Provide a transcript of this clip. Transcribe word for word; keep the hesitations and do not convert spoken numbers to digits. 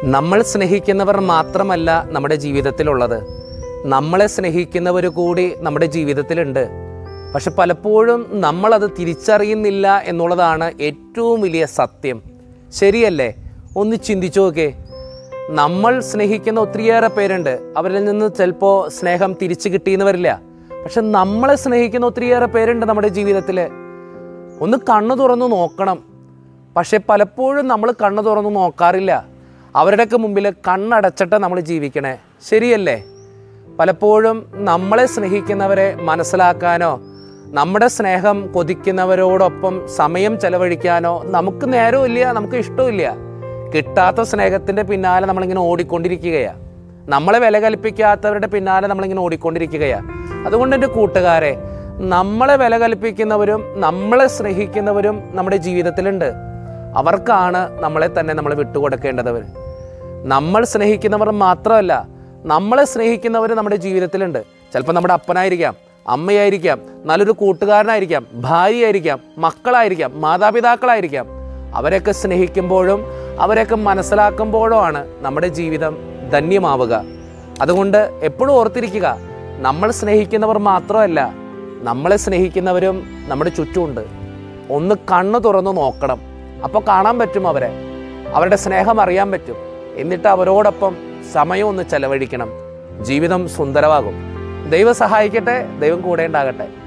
നമ്മൾ സ്നേഹിക്കുന്നവർ മാത്രമല്ല നമ്മുടെ ജീവിതത്തിലുള്ളത്, നമ്മളെ സ്നേഹിക്കുന്നവർ കൂടി നമ്മുടെ ജീവിതത്തിലുണ്ട്. പക്ഷെ പലപ്പോഴും നമ്മളത് തിരിച്ചറിയുന്നില്ല എന്നുള്ളതാണ് ഏറ്റവും വലിയ സത്യം. ശരിയല്ലേ? ഒന്ന് ചിന്തിച്ചു നോക്കേ. നമ്മൾ സ്നേഹിക്കുന്ന ഒത്തിരിയേറെ പേരുണ്ട്. അവരിൽ നിന്ന് ചിലപ്പോൾ സ്നേഹം തിരിച്ചു കിട്ടിയെന്ന് വരില്ല. പക്ഷെ നമ്മളെ സ്നേഹിക്കുന്ന ഒത്തിരിയേറെ പേരുണ്ട് നമ്മുടെ ജീവിതത്തിൽ. ഒന്ന് കണ്ണു തുറന്നു നോക്കണം. പക്ഷെ പലപ്പോഴും നമ്മൾ കണ്ണു തുറന്നു നോക്കാറില്ല. അവരുടെയൊക്കെ മുമ്പിൽ കണ്ണടച്ചിട്ട് നമ്മൾ ജീവിക്കണേ. ശരിയല്ലേ? പലപ്പോഴും നമ്മളെ സ്നേഹിക്കുന്നവരെ മനസ്സിലാക്കാനോ നമ്മുടെ സ്നേഹം കൊതിക്കുന്നവരോടൊപ്പം സമയം ചെലവഴിക്കാനോ നമുക്ക് നേരമില്ല, നമുക്ക് ഇഷ്ടമില്ല. കിട്ടാത്ത സ്നേഹത്തിൻ്റെ പിന്നാലെ നമ്മളിങ്ങനെ ഓടിക്കൊണ്ടിരിക്കുകയാണ്. നമ്മളെ വില കൽപ്പിക്കാത്തവരുടെ പിന്നാലെ നമ്മളിങ്ങനെ ഓടിക്കൊണ്ടിരിക്കുകയാണ്. അതുകൊണ്ട് എൻ്റെ കൂട്ടുകാരെ, നമ്മളെ വില കൽപ്പിക്കുന്നവരും നമ്മളെ സ്നേഹിക്കുന്നവരും നമ്മുടെ ജീവിതത്തിലുണ്ട്. അവർക്കാണ് നമ്മളെ തന്നെ നമ്മൾ വിട്ടുകൊടുക്കേണ്ടവർ. നമ്മൾ സ്നേഹിക്കുന്നവർ മാത്രമല്ല, നമ്മളെ സ്നേഹിക്കുന്നവർ നമ്മുടെ ജീവിതത്തിലുണ്ട്. ചിലപ്പോൾ നമ്മുടെ അപ്പനായിരിക്കാം, അമ്മയായിരിക്കാം, നല്ലൊരു കൂട്ടുകാരനായിരിക്കാം, ഭാര്യയായിരിക്കാം, മക്കളായിരിക്കാം, മാതാപിതാക്കളായിരിക്കാം. അവരെയൊക്കെ സ്നേഹിക്കുമ്പോഴും അവരെയൊക്കെ മനസ്സിലാക്കുമ്പോഴുമാണ് നമ്മുടെ ജീവിതം ധന്യമാവുക. അതുകൊണ്ട് എപ്പോഴും ഓർത്തിരിക്കുക, നമ്മൾ സ്നേഹിക്കുന്നവർ മാത്രമല്ല, നമ്മളെ സ്നേഹിക്കുന്നവരും നമ്മുടെ ചുറ്റുമുണ്ട്. ഒന്ന് കണ്ണു തുറന്നു നോക്കണം. അപ്പോൾ കാണാൻ പറ്റും അവരെ, അവരുടെ സ്നേഹം അറിയാൻ പറ്റും. എന്നിട്ട് അവരോടൊപ്പം സമയം ഒന്ന് ചെലവഴിക്കണം. ജീവിതം സുന്ദരമാകും. ദൈവം സഹായിക്കട്ടെ. ദൈവം കൂടെ ഉണ്ടാകട്ടെ.